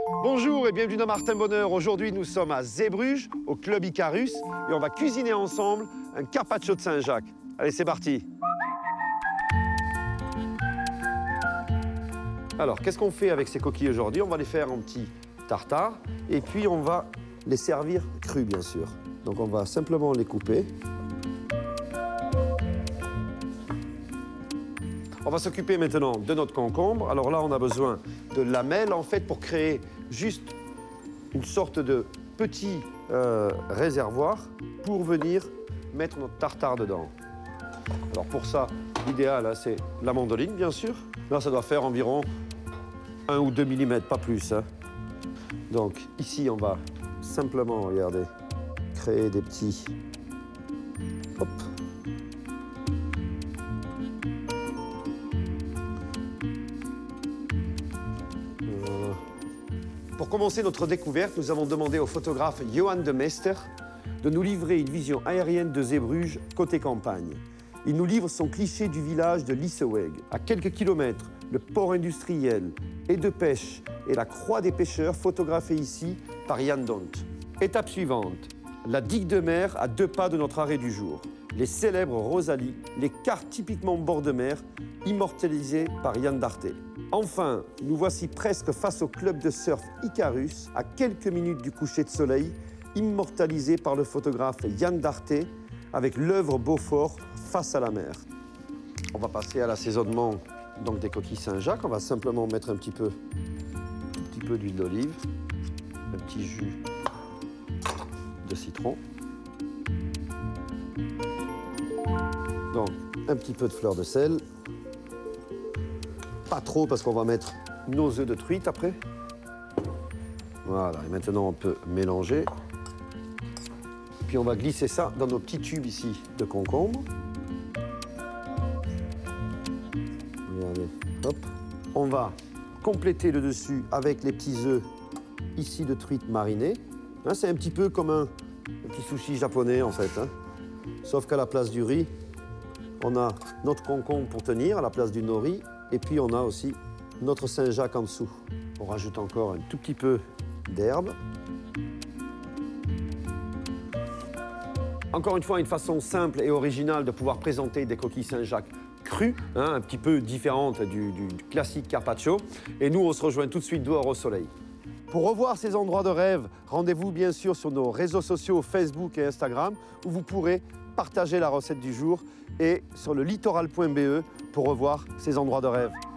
Bonjour et bienvenue dans Martin Bonheur. Aujourd'hui, nous sommes à Zeebruges, au Club Icarus, et on va cuisiner ensemble un carpaccio de Saint-Jacques. Allez, c'est parti. Alors, qu'est-ce qu'on fait avec ces coquilles aujourd'hui? On va les faire en petits tartares, et puis on va les servir crus, bien sûr. Donc, on va simplement les couper. On va s'occuper maintenant de notre concombre. Alors là, on a besoin de lamelles, en fait, pour créer juste une sorte de petit réservoir pour venir mettre notre tartare dedans. Alors pour ça, l'idéal, hein, c'est la mandoline, bien sûr. Là, ça doit faire environ 1 ou 2 mm, pas plus. Hein. Donc ici, on va simplement, regardez, créer des petits... Hop. Pour commencer notre découverte, nous avons demandé au photographe Johan de Meester de nous livrer une vision aérienne de Zeebruges côté campagne. Il nous livre son cliché du village de Lisseweg. À quelques kilomètres, le port industriel et de pêche et la croix des pêcheurs photographiés ici par Yann Dont. Étape suivante, la digue de mer à 2 pas de notre arrêt du jour. Les célèbres Rosalie, les cartes typiquement bord de mer, immortalisées par Yann Darté. Enfin, nous voici presque face au club de surf Icarus, à quelques minutes du coucher de soleil, immortalisé par le photographe Yann Darté, avec l'œuvre Beaufort face à la mer. On va passer à l'assaisonnement donc des coquilles Saint-Jacques. On va simplement mettre un petit peu d'huile d'olive, un petit jus de citron. Donc, un petit peu de fleur de sel. Pas trop parce qu'on va mettre nos œufs de truite après. Voilà, et maintenant on peut mélanger. Puis on va glisser ça dans nos petits tubes ici de concombre. Regardez, hop. On va compléter le dessus avec les petits œufs ici de truite marinés. Hein, c'est un petit peu comme un petit sushi japonais en fait. Hein. Sauf qu'à la place du riz, on a notre concombre pour tenir à la place du nori. Et puis on a aussi notre Saint-Jacques en dessous. On rajoute encore un tout petit peu d'herbe. Encore une fois, une façon simple et originale de pouvoir présenter des coquilles Saint-Jacques crues, hein, un petit peu différente du classique carpaccio. Et nous, on se rejoint tout de suite dehors au soleil. Pour revoir ces endroits de rêve, rendez-vous bien sûr sur nos réseaux sociaux Facebook et Instagram, où vous pourrez partager la recette du jour, et sur le littoral.be pour revoir ces endroits de rêve.